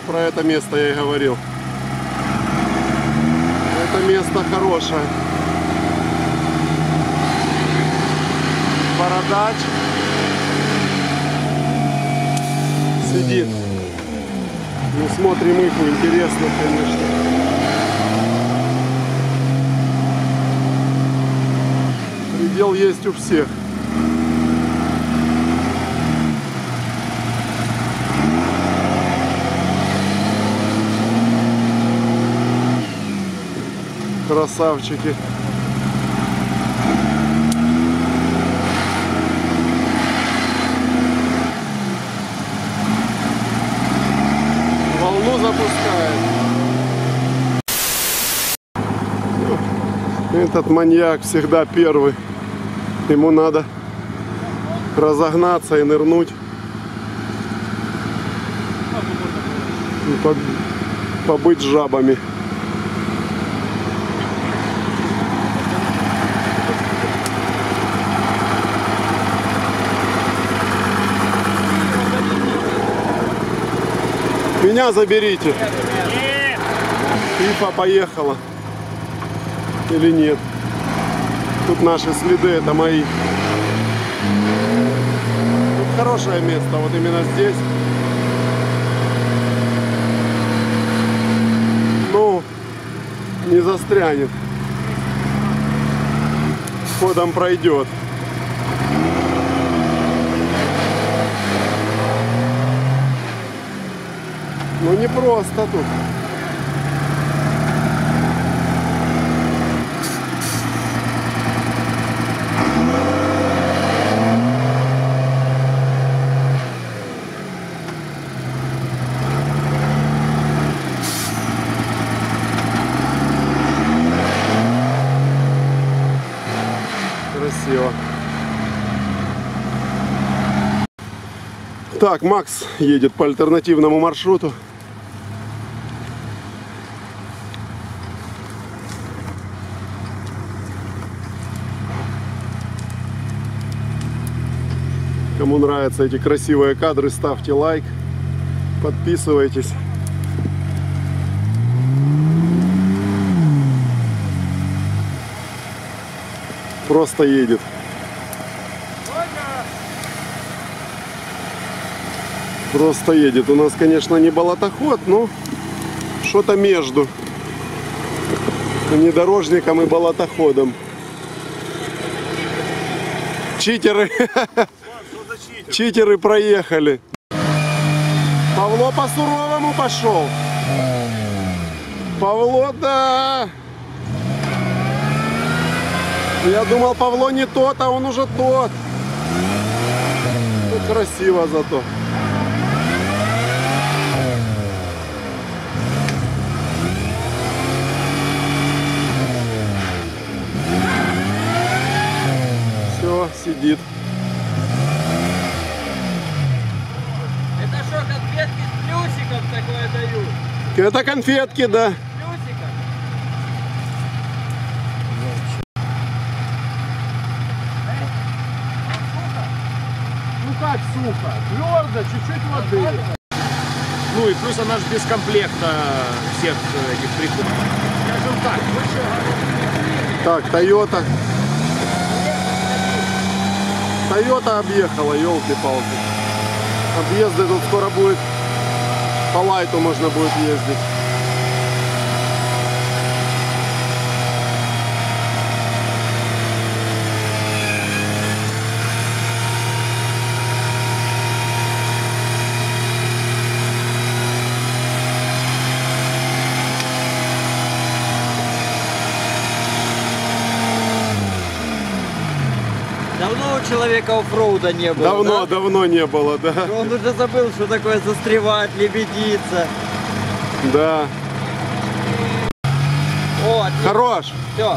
про это место я и говорил. Это место хорошее. Бородач сидит. Ну, смотрим их, интересно, конечно. Предел есть у всех. Красавчики. Волну запускает. Этот маньяк всегда первый. Ему надо разогнаться и нырнуть. И побыть жабами. Меня заберите. Фифа поехала. Или нет? Тут наши следы, это мои. Тут хорошее место, вот именно здесь. Ну, не застрянет. Ходом пройдет. Ну не просто тут. Красиво. Так, Макс едет по альтернативному маршруту. Кому нравятся эти красивые кадры, ставьте лайк, подписывайтесь. Просто едет. Просто едет. У нас, конечно, не болотоход, но что-то между внедорожником и болотоходом. Читеры. Читеры проехали. Павло по-суровому пошел. Павло, да. Я думал, Павло не тот, а он уже тот. Ну, красиво зато. Все, сидит. Это что, конфетки с плюсиком такое дают? Это конфетки, да. Плюсиком? Ну как сухо? Твердо, чуть-чуть воды. Ну и плюс она же без комплекта всех этих прикупов. Скажем так, Так, Тойота. Тойота объехала, елки-палки. Объезды тут скоро будет. По лайту можно будет ездить. Давно у человека оффроуда не было. Давно не было, да. Он уже забыл, что такое застревать, лебедиться. Да. О, отлично. Хорош. Все.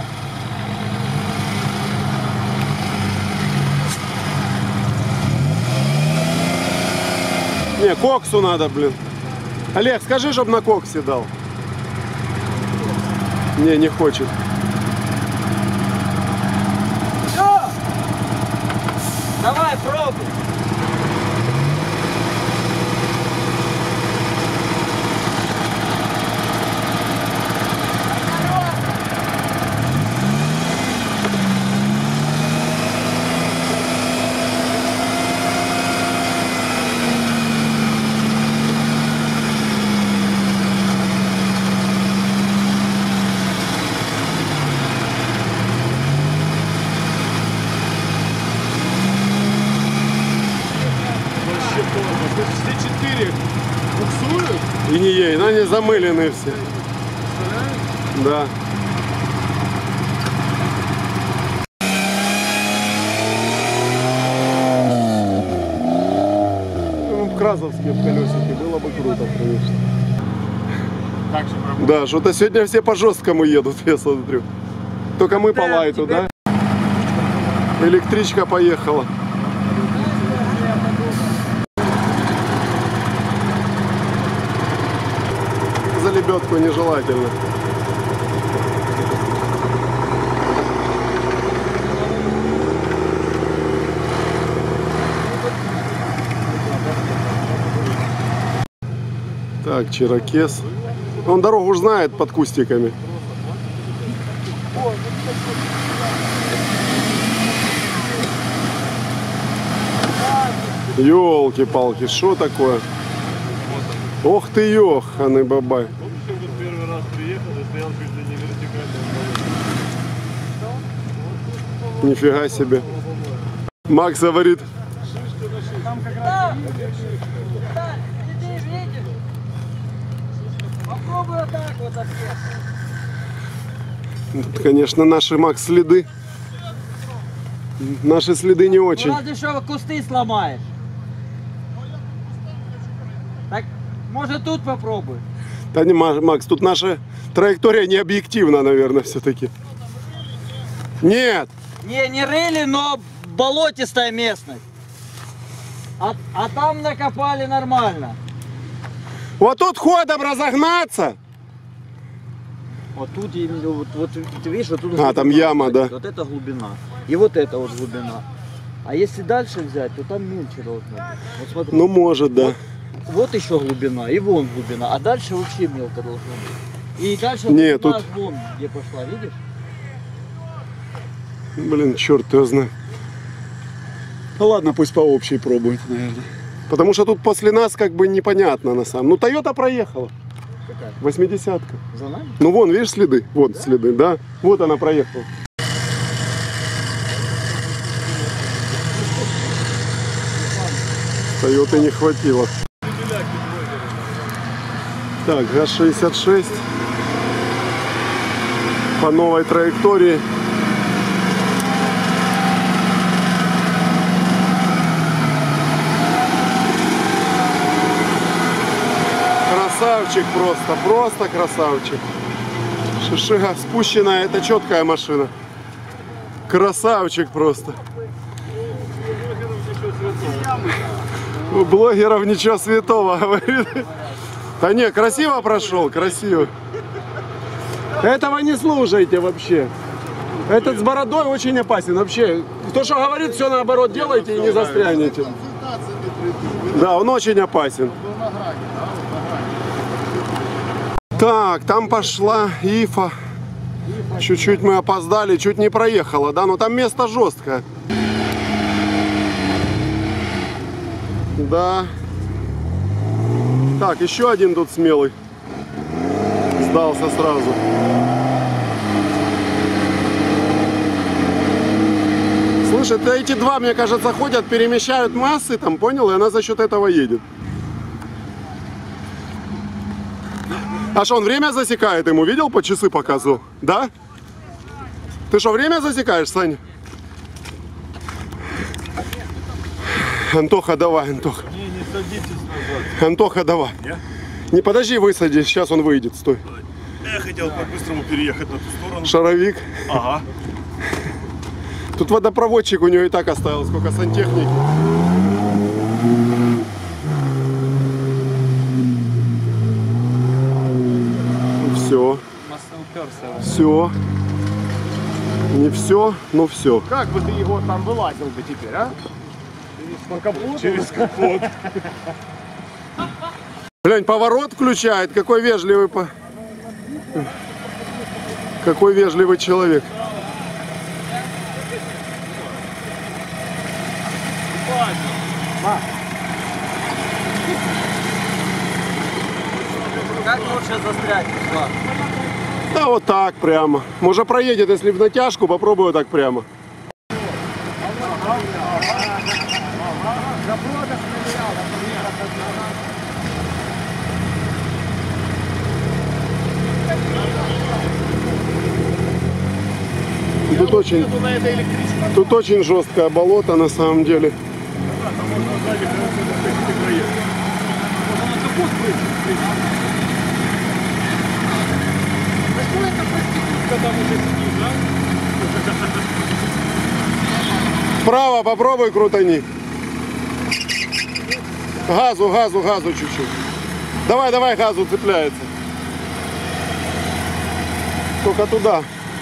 Не, коксу надо, блин. Олег, скажи, чтоб на коксе дал. Не хочет. Все. Давай, пробуй. все 4 буксуют. И не ей, но они замылены все. Да. Красовские в колесике, было бы круто, конечно. Так же работает. Да, что-то сегодня все по жесткому едут, я смотрю. Только мы по лайту, да? Электричка поехала. За лебедку нежелательно. Так, Чирокез. Он дорогу уж знает под кустиками. Ёлки-палки, что такое? Ох ты, ёханый бабай. Первый раз приехал и стоял чуть ли не вертикально. Нифига себе. Макс говорит. Попробуй вот так вот отъехать. Тут, конечно, наши, Макс, следы. Наши следы не очень. Ну, разве что кусты сломаешь. Так, может тут попробуй. Да не, Макс, тут наша траектория не объективна, наверное, все-таки. Нет! Не рыли, но болотистая местность. А там накопали нормально. Вот тут ходом разогнаться! Вот тут именно, вот ты видишь, вот тут А, там яма, да. Вот это глубина. И вот это вот глубина. А если дальше взять, то там меньше должно быть. Вот смотри. Ну, может, да. Вот еще глубина, и вон глубина. А дальше вообще мелко должно быть. И дальше Не, глубина тут- вон где пошла, видишь? Блин, черт его знает. Ну ладно, пусть по общей пробует, наверное. Потому что тут после нас как бы непонятно на самом. Ну, Тойота проехала. Какая? 80-ка. За нами? Ну, вон, видишь следы? Вот следы, да? Вот она проехала. Тойоты не хватило. Так, ГАЗ-66 по новой траектории. Красавчик просто красавчик. Шишига спущенная, это четкая машина. Красавчик просто. У блогеров ничего святого, говорит. Да не, красиво прошел, красиво. Этого не слушайте вообще. Этот с бородой очень опасен вообще. Кто что говорит, все наоборот делайте и не застрянете. Да, он очень опасен. Так, там пошла Ифа. Чуть-чуть мы опоздали, чуть не проехала, да, но там место жесткое. Да. Так, еще один тут смелый. Сдался сразу. Слушай, да эти два, мне кажется, ходят, перемещают массы, там, понял, и она за счет этого едет. А что, он время засекает ему? Видел, по часы показывал? Да? Ты что, время засекаешь, Саня? Антоха, давай, Антоха. Не садитесь назад. Антоха, давай. Я? Не, подожди, высади, сейчас он выйдет, стой. Я хотел по-быстрому переехать на ту сторону. Шаровик. Ага. Тут водопроводчик у него и так осталось, сколько сантехники. Все. Все. Не все, но все. Как бы ты его там вылазил бы теперь, а? По капоту? Через капот. Глянь, поворот включает. Какой вежливый Какой вежливый человек. Как лучше застрять? Влад? Да вот так прямо. Может проедет, если в натяжку, попробую так прямо. Запродок проверял, например, Тут очень жесткое болото на самом деле. Там можно сзади, конечно, проехать. Вправо попробуй крутани. Газу, газу, газу чуть-чуть. Давай, давай, газу цепляется. Только туда.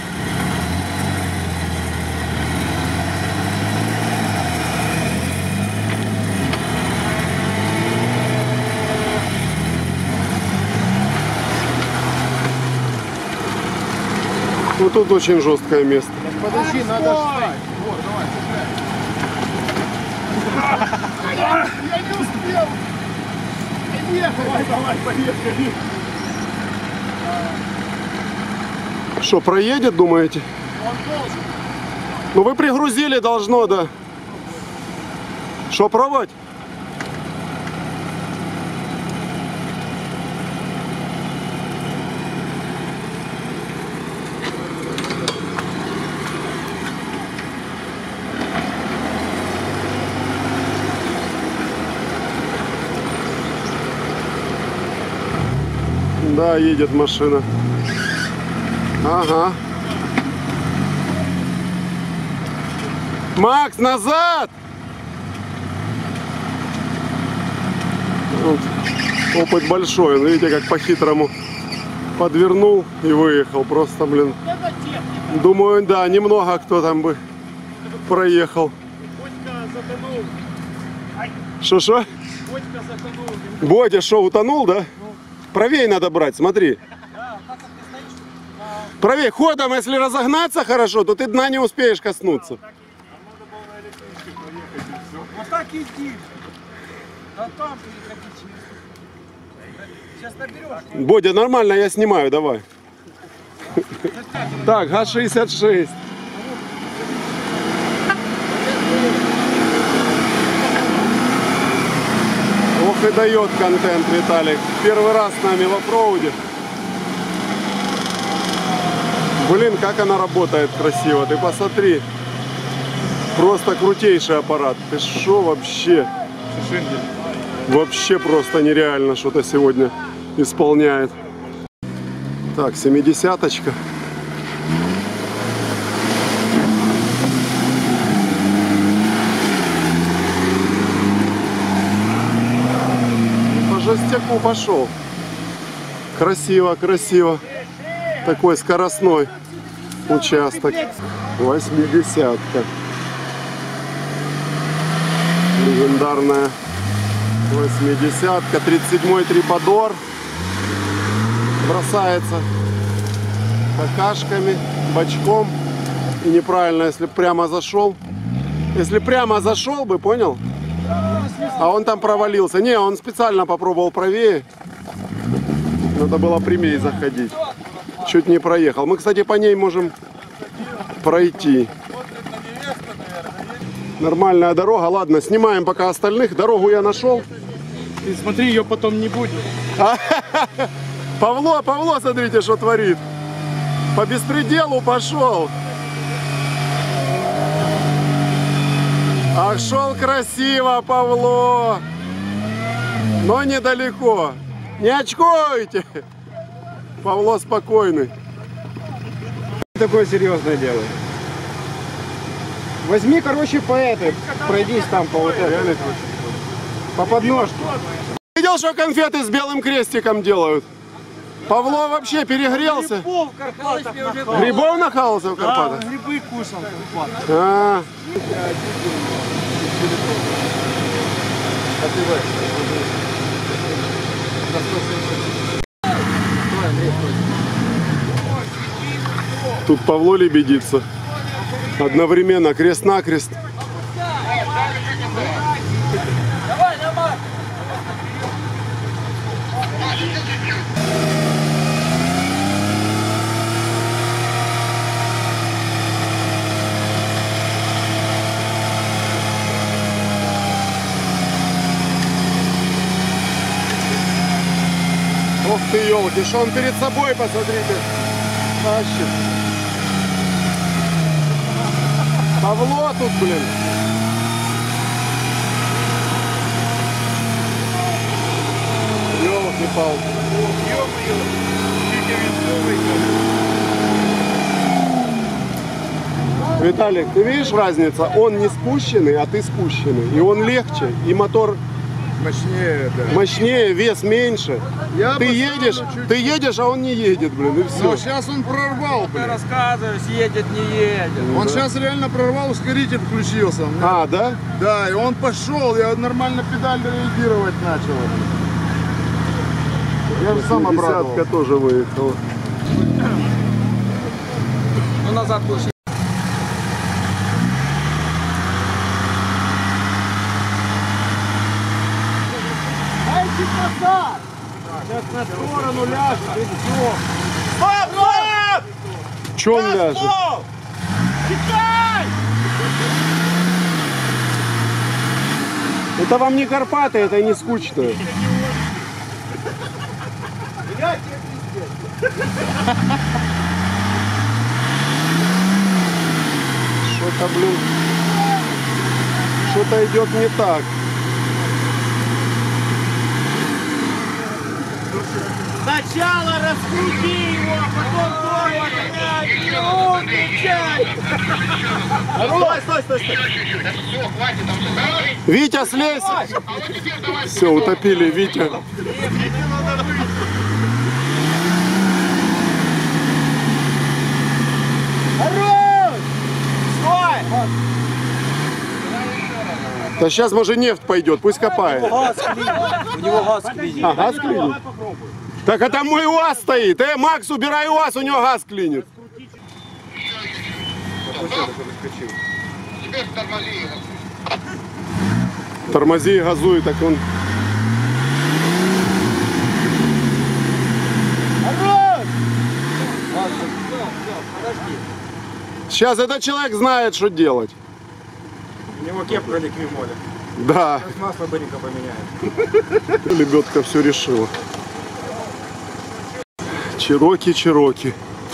Вот тут очень жесткое место. подожди, надо ждать. Вот, давай, цепляй. Я не успел. Поехали. Давай, поехали. Что, проедет, думаете? Он должен. Ну вы пригрузили, должно, да. Что, пробовать? Да, едет машина. Ага. Макс, назад! Вот. Опыт большой. Он, видите, как по-хитрому подвернул и выехал. Просто, блин. Думаю, да, немного кто там бы проехал. Шо-шо? Бодя, что, утонул, да? Правее надо брать, смотри. Правее. Ходом, если разогнаться хорошо, то ты дна не успеешь коснуться. Вот так иди. А там переходи. Сейчас наберешь. Бодя, нормально, я снимаю, давай. Так, ГАЗ-66. Ох и дает контент Виталик. Первый раз с нами в оффроуде. Блин, как она работает красиво. Ты посмотри. Просто крутейший аппарат. Ты шо вообще? Вообще просто нереально что-то сегодня исполняет. Так, 70-очка. По жестяку пошел. Красиво, красиво. Такой скоростной участок. 80-ка. Легендарная 80-ка. 37-й триподор. Бросается какашками, бочком. И неправильно, если прямо зашел. Если прямо зашел бы, понял? А он там провалился. Не, он специально попробовал правее. Надо было прямее заходить. Чуть не проехал. Мы, кстати, по ней можем пройти. Нормальная дорога. Ладно, снимаем пока остальных. Дорогу я нашел. Ты смотри, ее потом не будет. Павло, смотрите, что творит. По беспределу пошел. Ах, шел красиво, Павло. Но недалеко. Не очкуйте. Павло спокойный. Такое серьезное дело. Возьми, короче, по этой, пройдись там по вот этой. По подножке. Видел, что конфеты с белым крестиком делают? Павло вообще перегрелся. Грибов в Карпатах нахал. Грибов нахался в Карпатах? Да, грибы кушал в Карпатах. А. Тут Павло лебедится. Одновременно крест-накрест. ты елки, что он перед собой, посмотрите, тащит. Павло тут, блин. Ёлки-палки. Ё-моё, скільки він новий. Виталик, ты видишь разницу? Он не спущенный, а ты спущенный. И он легче, и мотор Мощнее, да. мощнее, вес меньше. Я Ты поставлю едешь, а он не едет, блин, и все. Но сейчас он прорвал, блин. Рассказываешь, едет, не едет. Он сейчас реально прорвал, ускоритель включился. А, да? Да, и он пошел, я нормально педаль реагировать начал. Я же сам обрадовался. Десятка тоже выехала. Ну, назад больше. Сейчас на сторону ляжет, и все. Че он ляжет? Это вам не Карпаты, это не скучно. Что-то, блин, что-то идет не так. Сначала раскрути его, а потом Стой! Витя, слезь! Все, утопили Витя. Да сейчас, может, нефть пойдет, пусть копает. У него газ клинит. А, газ клинит? Так это мой УАЗ стоит. Макс, убирай УАЗ, у него газ клинит. Тормози и газуй, так он... Сейчас этот человек знает, что делать. У него кепка не кремоля. Да. Масло быренько поменяет. Лебедка все решила. Чироки.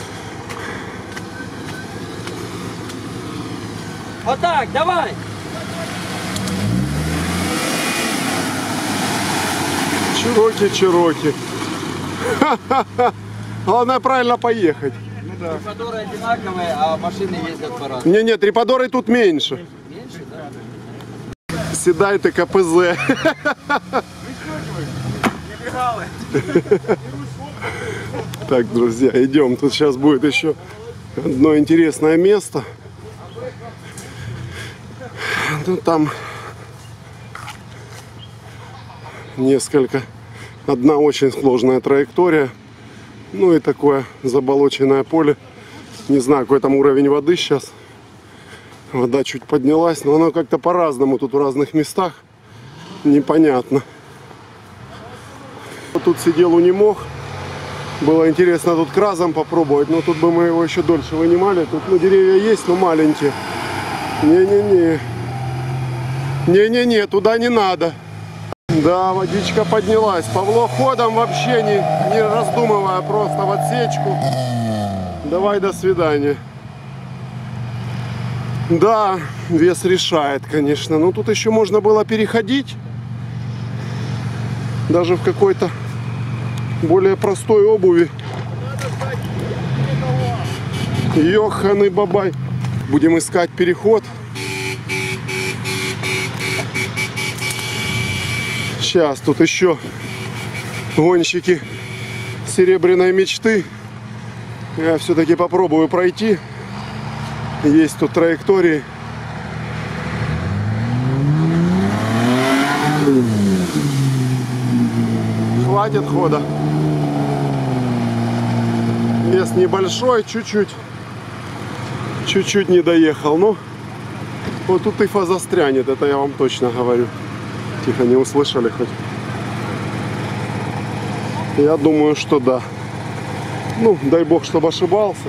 Вот так, давай! Чироки. Ха-ха-ха. Главное правильно поехать. Триподоры одинаковые, а машины ездят по-разному. Не, триподоры тут меньше. Меньше, да? Седай ты КПЗ. Так, друзья, идем. Тут сейчас будет еще одно интересное место. Ну, там одна очень сложная траектория. Ну и такое заболоченное поле. Не знаю, какой там уровень воды сейчас. Вода чуть поднялась, но она как-то по-разному тут в разных местах. Непонятно. Тут сидел унемог. Было интересно тут кразом попробовать, но тут бы мы его еще дольше вынимали. Тут деревья есть, но маленькие. Не-не-не, туда не надо. Да, водичка поднялась. Павло ходом вообще не раздумывая, просто в отсечку. Давай, до свидания. Да, вес решает, конечно. Но тут еще можно было переходить. Даже в какой-то более простой обуви. Ёханый бабай. Будем искать переход. Сейчас тут еще гонщики серебряной мечты. Я все-таки попробую пройти. Есть тут траектории. Хватит хода. Вес небольшой, чуть-чуть не доехал. Ну, вот тут ИФА застрянет, это я вам точно говорю. Тихо, не услышали хоть? Я думаю, что да. Ну, дай бог, чтобы ошибался.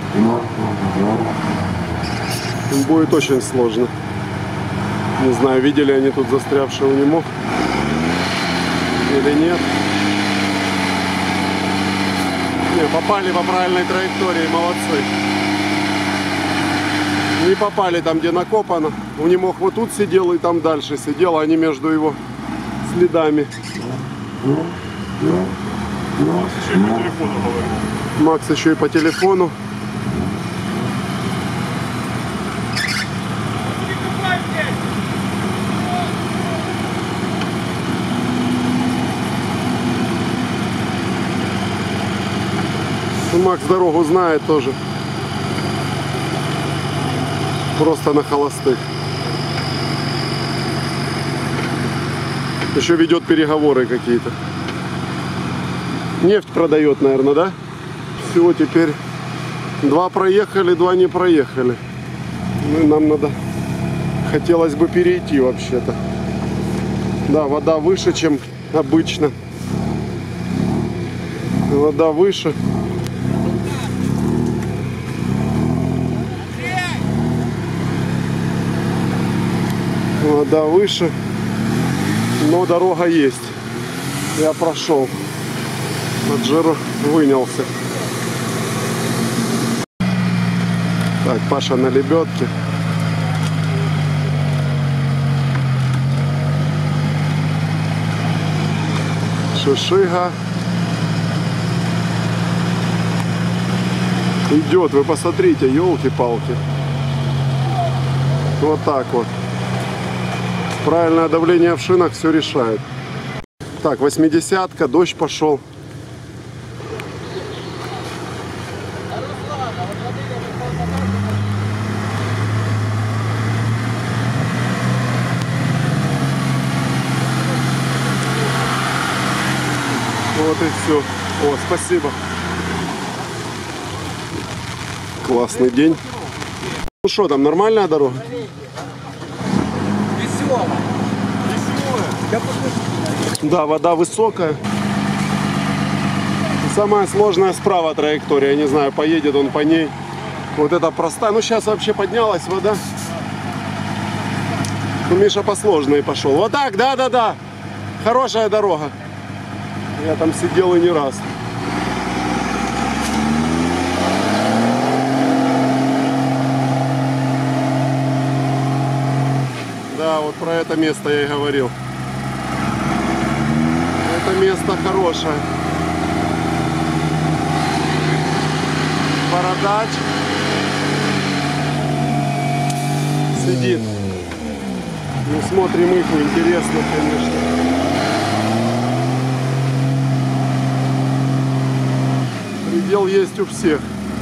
Будет очень сложно. Не знаю, видели они тут застрявший унемог или нет. Не, попали по правильной траектории, молодцы. Не попали там, где накопано. У него вот тут сидел и там дальше сидел, а они между его следами. Ще й по телефону говорю. Макс еще и по телефону. Ну, Макс дорогу знает тоже. Просто на холостых. Еще ведет переговоры какие-то. Нефть продает, наверное, да? Все, теперь 2 проехали, 2 не проехали. Ну, и нам надо... Хотелось бы перейти вообще-то. Да, вода выше, чем обычно. Вода выше. Вода выше. Но дорога есть. Я прошел. От жира вынялся. Так, Паша на лебедке. Шишига. Идет, вы посмотрите, елки-палки. Вот так вот. Правильное давление в шинах все решает. Так, 80-ка, дождь пошел. Вот и все. О, спасибо. Классный день. Ну что, там нормальная дорога? Да, вода высокая. Самая сложная справа траектория. Я не знаю, поедет он по ней. Вот это простая. Ну, сейчас вообще поднялась вода. Ну, Миша посложнее пошел. Вот так, да. Хорошая дорога. Я там сидел и не раз. Да, вот про это место я и говорил. Это место хорошее. Бородач сидит. Ну, смотрим их, интересно, конечно. Предел есть у всех.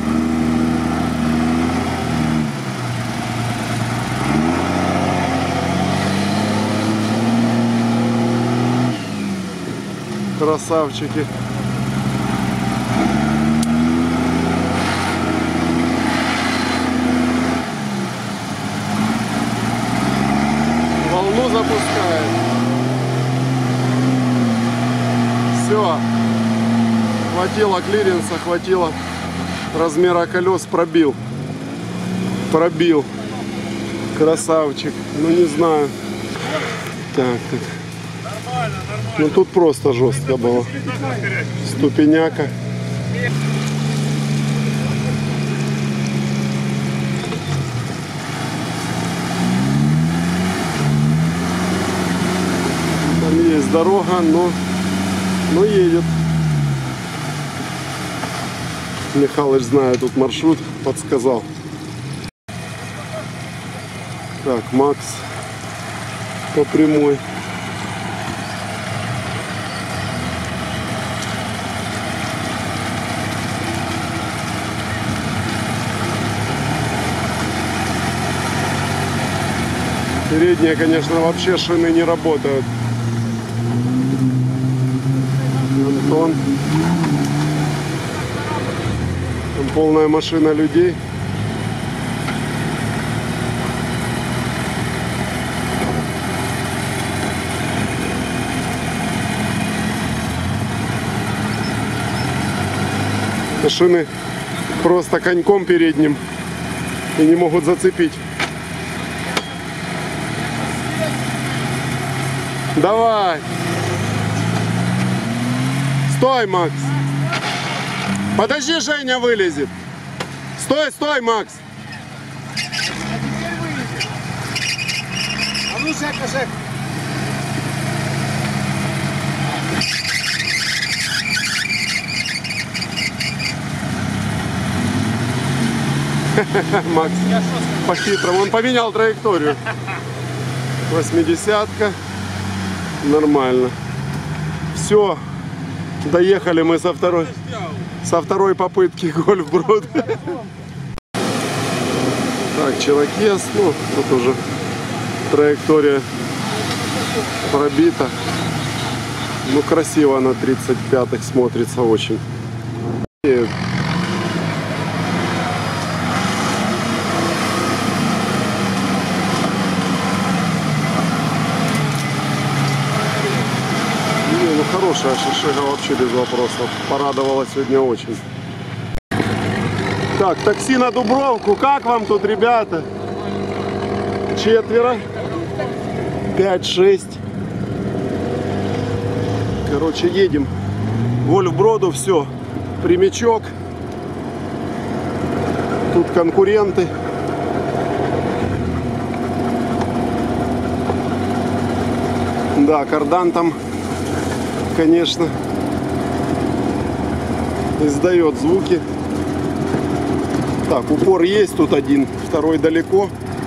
Красавчики. Волну запускает. Все. Хватило клиренса, хватило размера колес, пробил. Красавчик. Ну, не знаю. Так. Ну, тут просто жестко было. Ступеняка. Там есть дорога, но едет. Михалыч знает тут маршрут, подсказал. Так, Макс по прямой. Передние, конечно, вообще шины не работают. Антон. Там полная машина людей. Шины просто коньком передним и не могут зацепить. Давай! Стой, Макс! Подожди, Женя вылезет. Стой, стой, Макс. А ну, Жека, Жека. Макс по-хитрому. Он поменял траекторию. 80-ка. Нормально. Все. Доехали мы со второй попытки гольф-брод. Так, Чирокез. Ну, тут уже траектория пробита. Ну, красиво на 35-х смотрится очень. Ну, хорошая шишига вообще без вопросов. Порадовала сегодня очень. Так, такси на Дубровку. Как вам тут, ребята? 4? 5-6. Короче, едем. Гольф-броду, все. Прямичок. Тут конкуренты. Да, кардан там, конечно, издает звуки. Так, упор есть тут один, второй далеко.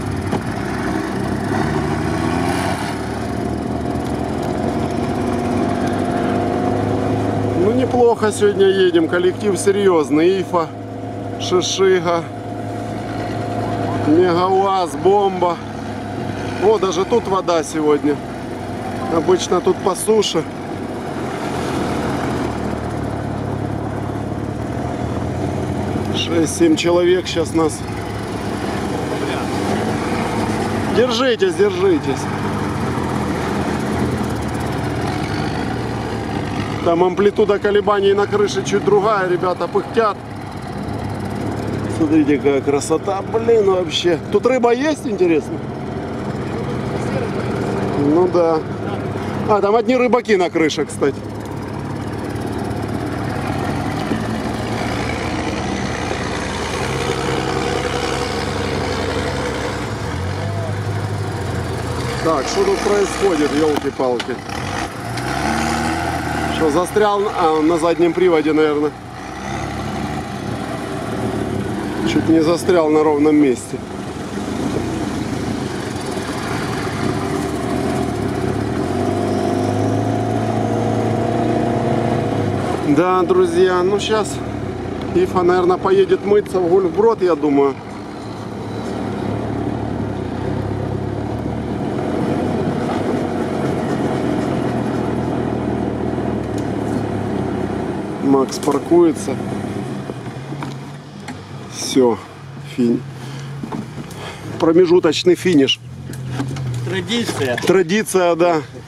Ну, неплохо сегодня едем. Коллектив серьезный. Ифа, Шишига, Мегауаз, Бомба. О, даже тут вода сегодня. Обычно тут по суше. Шесть-семь человек сейчас нас. Держитесь, держитесь. Там амплитуда колебаний на крыше чуть другая, ребята пыхтят. Смотрите, какая красота, блин, вообще. Тут рыба есть, интересно? Ну да. А, там одни рыбаки на крыше, кстати. Так, что тут происходит, елки-палки? Что, застрял на заднем приводе, наверное. Чуть не застрял на ровном месте. Да, друзья, ну сейчас Ифа, наверное, поедет мыться в гольф-брод, я думаю. Макс паркуется. Все, промежуточный финиш. Традиция. Традиция, да.